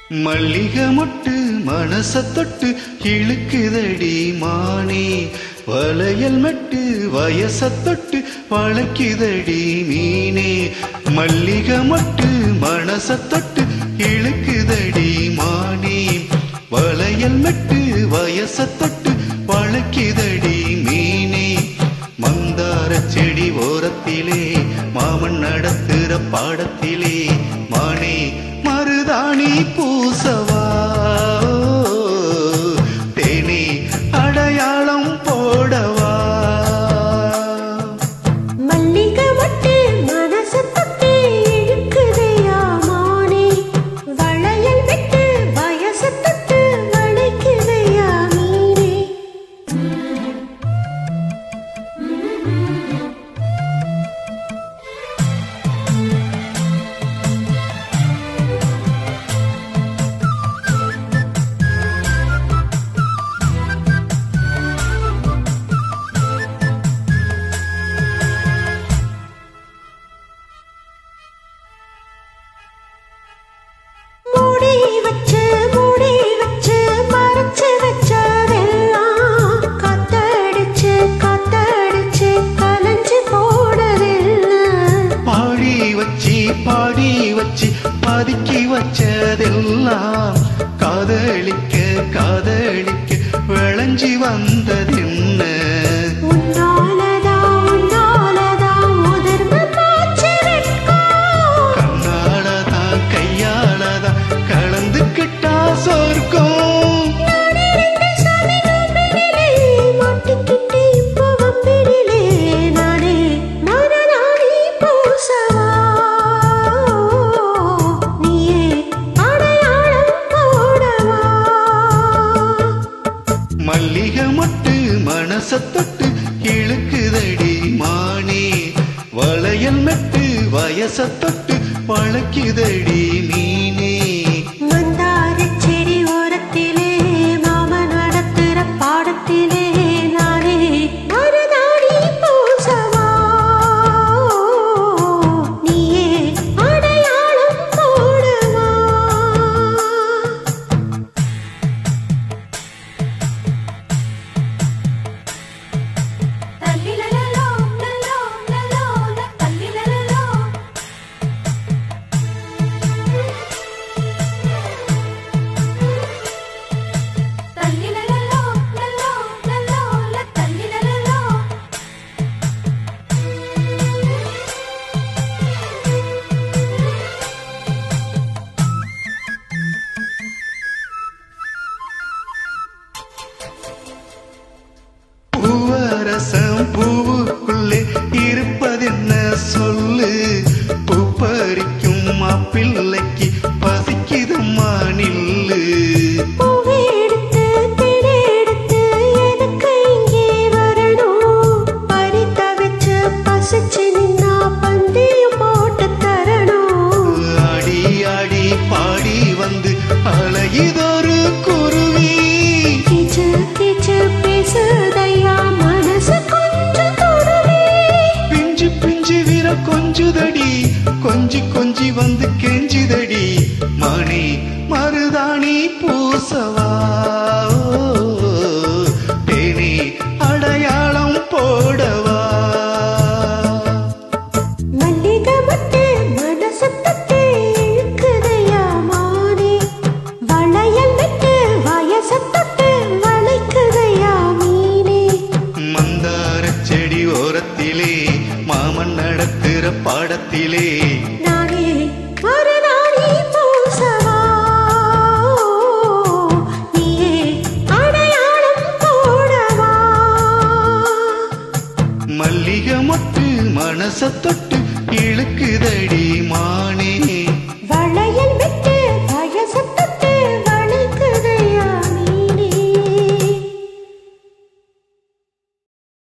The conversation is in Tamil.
மல்லிகை மொட்டு மனச தொட்டு இழுக்குதடி மானே, வளையல் மட்டு வயச தொட்டு வளைக்குதடி மீனே. மல்லிகை மொட்டு மனச தொட்டு இழுக்குதடி மானே, வளையல் மட்டு வயச தொட்டு வளைக்குதடி மீனே. மந்தார செடி ஓரத்திலே மாமன் நடத்துற பாடத்திலே மானே மருதாணி பூசவா, தேனி அடையாளம் போடவா. மல்லிகை மட்டு மனச தொட்டு இழுக்குதையா மானே, வளையல் விட்டு வயச தொட்டு வளைக்குதையா மீனே. பாடி வச்சு பதுக்கி வச்சதெல்லாம் காதலிக்க காதலிக்க விளைஞ்சி வந்ததென்ன. கண்ணாலதான் கையாலதான் கலந்துக்கிட்டா சொர்க்கம். மல்லிகை மொட்டு மனச தொட்டு இழுக்குதடி மானே, வளையல் மெட்டு வயச தொட்டு வளைக்குதடி மீனே. மந்தார செடி ஓரத்திலே மாமன் நடத்துற பாடத்திலே நானே மருதாணி பூசவா, நீயே அடையாளம் போடவா. பூவரசம் பூவுக்குள்ளே இருப்பதென்ன சொல்லு, பூப்பறிக்கும் மாப்பிள்ளைக்கு பசிக்குதம்மா நில்லு. ஆடி ஆடி பாடி வந்து அழகிதொரு குருவி, பிஞ்சு பிஞ்சு விர கொஞ்சுதடி, கொஞ்சி கொஞ்சி வந்து கெஞ்சுதடி மணி மருதாணி பூசவா, தேனி அடையாளம் போடவா. மல்லிகை மட்டு மனச தொட்டு இழுக்குதையா மானே, வளையல் விட்டு வயச தொட்டு வளைக்குதையா மீனே. மந்தார செடி ஓரத்திலே மாமன் நடத்துற பாடத்திலே நானே மருதாணி பூசவா, நீயே அடையாளம் போடவா. மல்லிகை மொட்டு மனச தொட்டு இழுக்குதடி மானே.